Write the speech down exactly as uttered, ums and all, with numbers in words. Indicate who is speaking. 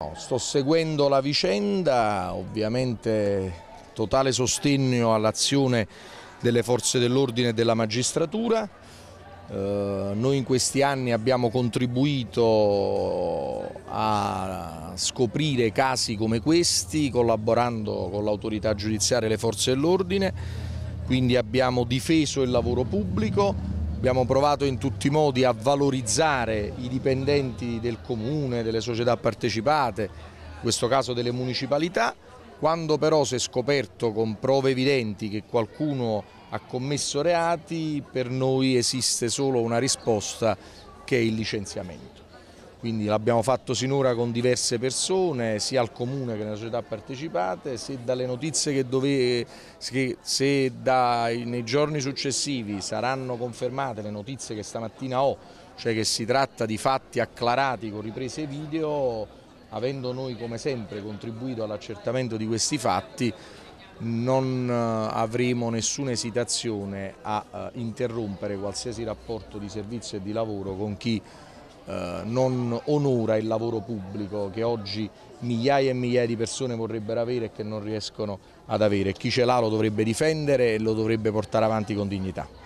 Speaker 1: Sto seguendo la vicenda, ovviamente totale sostegno all'azione delle forze dell'ordine e della magistratura. Eh, noi in questi anni abbiamo contribuito a scoprire casi come questi, collaborando con l'autorità giudiziaria e le forze dell'ordine, quindi abbiamo difeso il lavoro pubblico. Abbiamo provato in tutti i modi a valorizzare i dipendenti del comune, delle società partecipate, in questo caso delle municipalità. Quando però si è scoperto con prove evidenti che qualcuno ha commesso reati, per noi esiste solo una risposta, che è il licenziamento. Quindi l'abbiamo fatto sinora con diverse persone, sia al comune che nelle società partecipate. Se dalle notizie che dove, se, se da, nei giorni successivi saranno confermate le notizie che stamattina ho, cioè che si tratta di fatti acclarati con riprese video, avendo noi come sempre contribuito all'accertamento di questi fatti, non avremo nessuna esitazione a interrompere qualsiasi rapporto di servizio e di lavoro con chi Uh, non onora il lavoro pubblico che oggi migliaia e migliaia di persone vorrebbero avere e che non riescono ad avere. Chi ce l'ha lo dovrebbe difendere e lo dovrebbe portare avanti con dignità.